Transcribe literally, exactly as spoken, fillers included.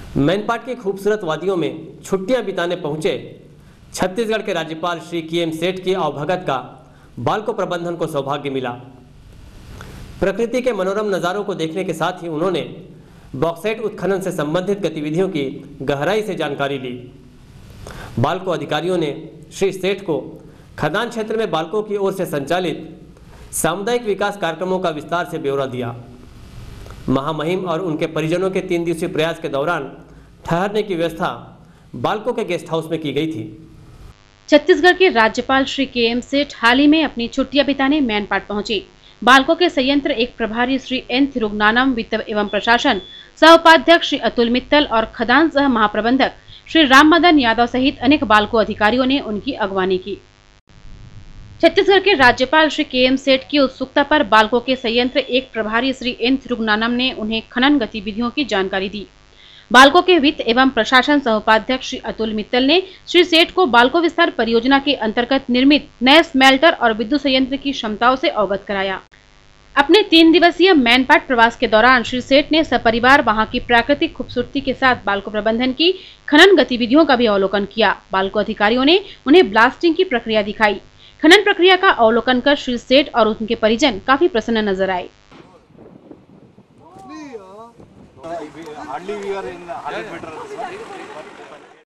मैनपाट की खूबसूरत वादियों में छुट्टियां बिताने पहुंचे छत्तीसगढ़ के राज्यपाल श्री के एम सेठ की अवभगत का बालको प्रबंधन को सौभाग्य मिला। प्रकृति के मनोरम नज़ारों को देखने के साथ ही उन्होंने बॉक्साइट उत्खनन से संबंधित गतिविधियों की गहराई से जानकारी ली। बालको अधिकारियों ने श्री सेठ को खदान क्षेत्र में बालकों की ओर से संचालित सामुदायिक विकास कार्यक्रमों का विस्तार से ब्यौरा दिया। महामहिम और उनके परिजनों के तीन दिवसीय प्रयास के दौरान ठहरने की व्यवस्था बालकों के गेस्ट हाउस में की गई थी। छत्तीसगढ़ के राज्यपाल श्री के एम सेठ हाल ही में अपनी छुट्टियां बिताने मैनपाट पहुंचे। बालकों के संयंत्र एक प्रभारी श्री एन थिरुगनानम, वित्त एवं प्रशासन सह उपाध्यक्ष श्री अतुल मित्तल और खदान सह महाप्रबंधक श्री राम मदन यादव सहित अनेक बालको अधिकारियों ने उनकी अगवानी की। छत्तीसगढ़ के राज्यपाल श्री के एम सेठ की उत्सुकता पर बालकों के संयंत्र एक प्रभारी श्री एन थिरुगनानम ने उन्हें खनन गतिविधियों की जानकारी दी। बालकों के वित्त एवं प्रशासन सह उपाध्यक्ष श्री अतुल मित्तल ने श्री सेठ को बालको विस्तार परियोजना के अंतर्गत निर्मित नए स्मेल्टर और विद्युत संयंत्र की क्षमताओं से अवगत कराया। अपने तीन दिवसीय मैनपाट प्रवास के दौरान श्री सेठ ने सपरिवार वहां की प्राकृतिक खूबसूरती के साथ बालको प्रबंधन की खनन गतिविधियों का भी अवलोकन किया। बालको अधिकारियों ने उन्हें ब्लास्टिंग की प्रक्रिया दिखाई। खनन प्रक्रिया का अवलोकन कर श्री सेठ और उनके परिजन काफी प्रसन्न नजर आए। Hardly we are in one hundred meter.